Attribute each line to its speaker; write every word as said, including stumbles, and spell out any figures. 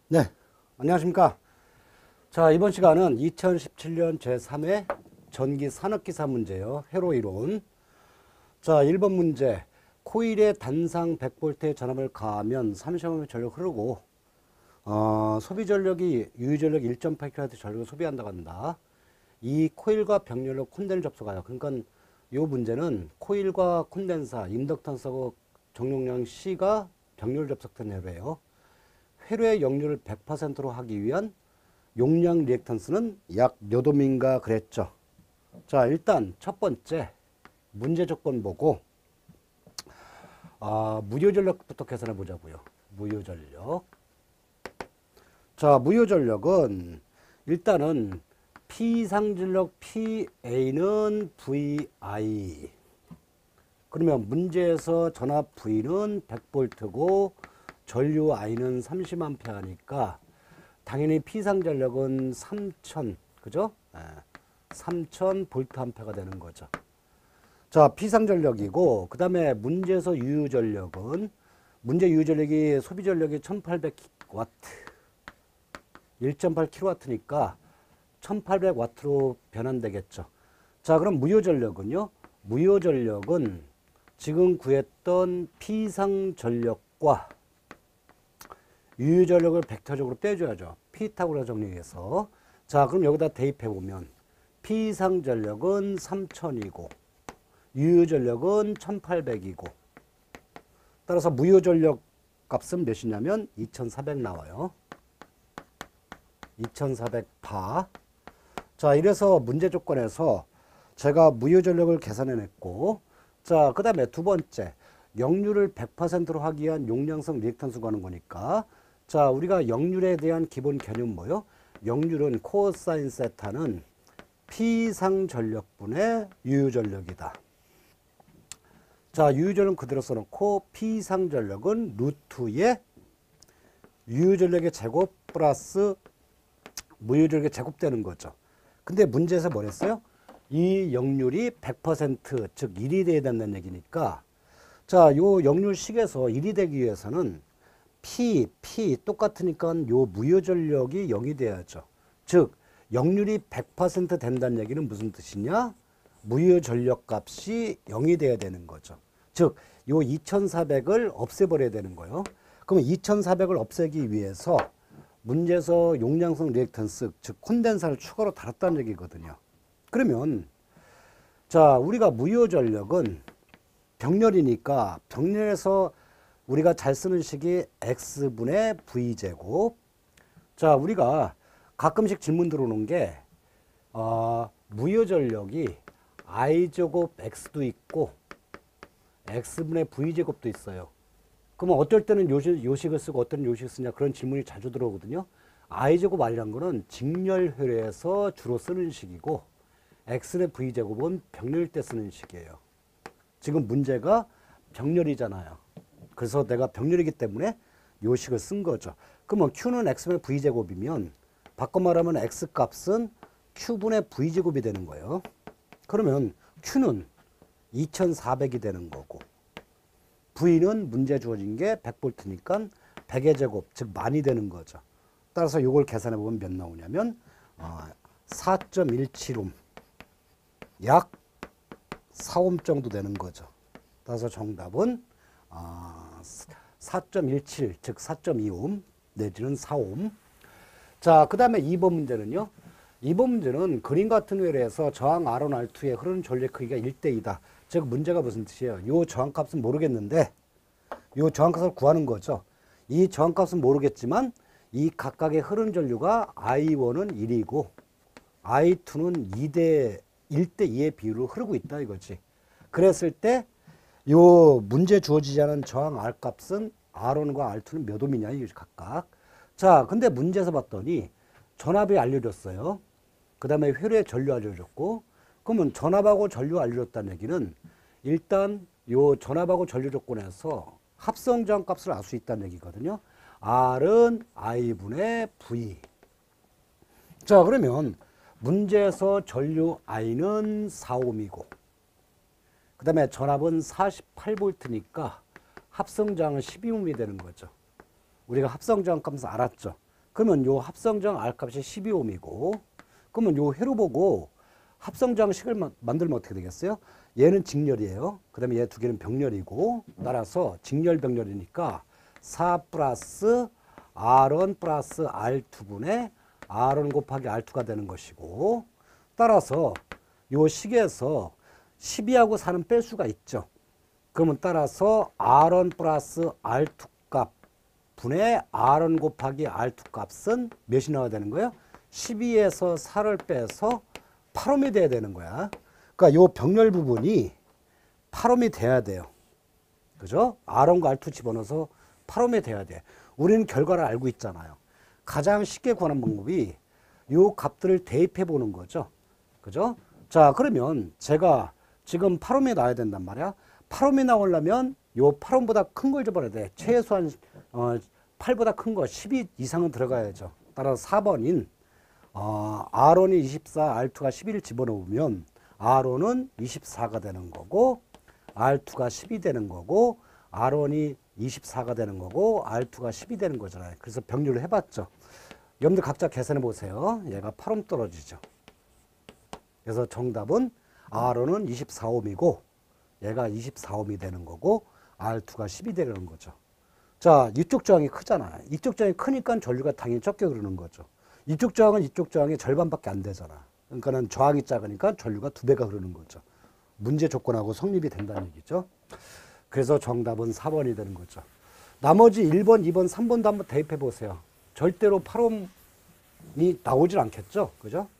Speaker 1: 네, 안녕하십니까. 자, 이번 시간은 이천십칠 년 제삼 회 전기 산업기사 문제요. 회로 이론. 자, 일 번 문제. 코일에 단상 백 볼트의 전압을 가하면 삼십 암페어 전력 흐르고, 어, 소비 전력이 유유 전력 일 점 팔 킬로와트 전력을 소비한다고 한다. 이 코일과 병렬로 콘덴을 접속하여. 그러니까 이 문제는 코일과 콘덴사, 인덕턴스하고 정용량 C가 병렬 접속된 회로예요. 회로의 역률을 백 퍼센트로 하기 위한 용량 리액턴스는 약 몇 옴인가 그랬죠. 자, 일단 첫 번째 문제 조건 보고 아, 무효전력부터 계산해 보자고요. 무효전력. 자, 무효전력은 일단은 P상전력 Pa는 브이아이. 그러면 문제에서 전압 V는 백 볼트고 전류 I는 삼십 암페어니까 당연히 P상전력은 삼천, 그죠? 네. 삼천 볼트 암페어가 되는 거죠. 자, P상전력이고, 그 다음에 문제에서 유효전력은, 문제 유효전력이 소비전력이 천팔백 와트, 일 점 팔 킬로와트니까 천팔백 와트로 변환되겠죠. 자, 그럼 무효전력은요? 무효전력은 지금 구했던 P상전력과 유효전력을 벡터적으로 떼줘야죠. 피타고라 정리해서. 자, 그럼 여기다 대입해보면 P상전력은 삼천이고 유효전력은 천팔백이고 따라서 무효전력 값은 몇이냐면 이천사백 나와요. 이천사백 바. 자, 이래서 문제 조건에서 제가 무효전력을 계산해냈고, 자, 그 다음에 두 번째 역률을 백 퍼센트로 하기 위한 용량성 리액턴스 구하는 거니까, 자, 우리가 역률에 대한 기본 개념 뭐요? 역률은 코사인 세타는 P상전력분의 유효전력이다. 자, 유효전력은 그대로 써놓고 P상전력은 루트의 유효전력의 제곱 플러스 무효전력의 제곱되는 거죠. 근데 문제에서 뭐랬어요? 이 역률이 백 퍼센트, 즉 일이 돼야 된다는 얘기니까, 자, 요 역률식에서 일이 되기 위해서는 P, P 똑같으니까 요 무효전력이 영이 돼야죠. 즉 역률이 백 퍼센트 된다는 얘기는 무슨 뜻이냐? 무효전력 값이 영이 돼야 되는 거죠. 즉 요 이천사백을 없애버려야 되는 거예요. 그럼 이천사백을 없애기 위해서 문제에서 용량성 리액턴스, 즉 콘덴사를 추가로 달았다는 얘기거든요. 그러면 자, 우리가 무효전력은 병렬이니까 병렬에서 우리가 잘 쓰는 식이 X분의 V제곱. 자, 우리가 가끔씩 질문 들어오는 게 어, 무효전력이 I제곱 X도 있고 X분의 V제곱도 있어요. 그러면 어떨 때는 요식, 요식을 쓰고 어떤 요식을 쓰냐 그런 질문이 자주 들어오거든요. I제곱 R이라는 거는 직렬회로에서 주로 쓰는 식이고 X의 V제곱은 병렬 때 쓰는 식이에요. 지금 문제가 병렬이잖아요. 그래서 내가 병렬이기 때문에 요식을 쓴 거죠. 그러면 Q는 X분의 V제곱이면 바꿔 말하면 X 값은 Q분의 V제곱이 되는 거예요. 그러면 Q는 이천사백이 되는 거고 V는 문제 주어진 게 백 볼트니까 백의 제곱, 즉 만이 되는 거죠. 따라서 이걸 계산해 보면 몇 나오냐면 어, 사 점 일칠 옴, 약 사 옴 정도 되는 거죠. 따라서 정답은 어, 사 점 일칠, 즉 사 점 이 옴 내지는 사 옴. 자, 그 다음에 이 번 문제는요. 이 번 문제는 그림 같은 회로에서 저항 알 원, 알 투의 흐르는 전력 크기가 일 대 이다. 즉 문제가 무슨 뜻이에요? 요 저항값은 모르겠는데 요 저항값을 구하는 거죠. 이 저항값은 모르겠지만 이 각각의 흐르는 전류가 아이 원은 일이고 아이 투는 이 대 일 대 이의 비율로 흐르고 있다 이거지. 그랬을 때 요 문제 주어지지 않은 저항 R 값은 알 원과 알 투는 몇 옴이냐 이거지 각각. 자, 근데 문제에서 봤더니 전압이 알려줬어요. 그 다음에 회로의 전류 알려줬고, 그러면 전압하고 전류 알려줬다는 얘기는 일단 요 전압하고 전류 조건에서 합성 저항 값을 알 수 있다는 얘기거든요. R은 I분의 V. 자, 그러면 문제에서 전류 I는 사 옴이고 그 다음에 전압은 사십팔 볼트니까 합성 저항은 십이 옴이 되는 거죠. 우리가 합성 저항 값을 알았죠. 그러면 요 합성정 R 값이 십이 옴이고, 그러면 요 회로 보고 합성장식을 마, 만들면 어떻게 되겠어요? 얘는 직렬이에요. 그 다음에 얘 두 개는 병렬이고, 따라서 직렬 병렬이니까 사 플러스 알 원 플러스 알 투 분의 알 원 곱하기 알 투가 되는 것이고, 따라서 요 식에서 십이하고 사는 뺄 수가 있죠. 그러면 따라서 알 원 플러스 알 투 값 분의 알 원 곱하기 알 투 값은 몇이 나와야 되는 거예요? 십이에서 사를 빼서 팔 옴이 돼야 되는 거야. 그러니까 요 병렬 부분이 팔 옴이 돼야 돼요. 그죠? 알 원과 알 투 집어넣어서 팔 옴이 돼야 돼. 우리는 결과를 알고 있잖아요. 가장 쉽게 구하는 방법이 요 값들을 대입해 보는 거죠. 그죠? 자, 그러면 제가 지금 팔 옴이 나와야 된단 말이야. 팔 옴이 나오려면 요 팔 옴보다 큰 걸 집어넣어야 돼. 최소한 어, 팔보다 큰 거 십이 이상은 들어가야죠. 따라서 사 번인 어, 알 원이 이십사, 알 투가 십이를 집어넣으면 알 원은 이십사가 되는 거고, 알 투가 십이 되는 거고, 알 원이 이십사가 되는 거고, 알 투가 십이 되는 거잖아요. 그래서 병렬을 해봤죠. 여러분들 각자 계산해 보세요. 얘가 팔 옴 떨어지죠. 그래서 정답은 알 원은 이십사 옴이고, 얘가 이십사 옴이 되는 거고, 알 투가 십이 되는 거죠. 자, 이쪽 저항이 크잖아. 이쪽 저항이 크니까 전류가 당연히 적게 흐르는 거죠. 이쪽 저항은 이쪽 저항의 절반밖에 안 되잖아. 그러니까는 저항이 작으니까 전류가 두 배가 흐르는 거죠. 문제 조건하고 성립이 된다는 얘기죠. 그래서 정답은 사 번이 되는 거죠. 나머지 일 번, 이 번, 삼 번도 한번 대입해 보세요. 절대로 팔 옴이 나오질 않겠죠. 그죠?